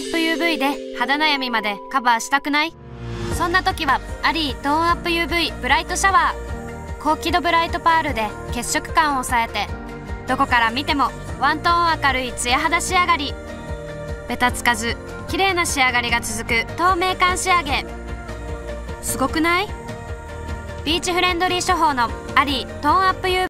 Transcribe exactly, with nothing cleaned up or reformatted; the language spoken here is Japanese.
ップ ユーブイ で肌悩みまでカバーしたくない？そんな時はアリートーンアップ ユーブイ ブライトシャワー。高輝度ブライトパールで血色感を抑えて、どこから見てもワントーン明るいツヤ肌仕上がり。ベタつかず綺麗な仕上がりが続く透明感仕上げ。すごくない？ビーチフレンドリー処方のアリートーンアップ ユーブイ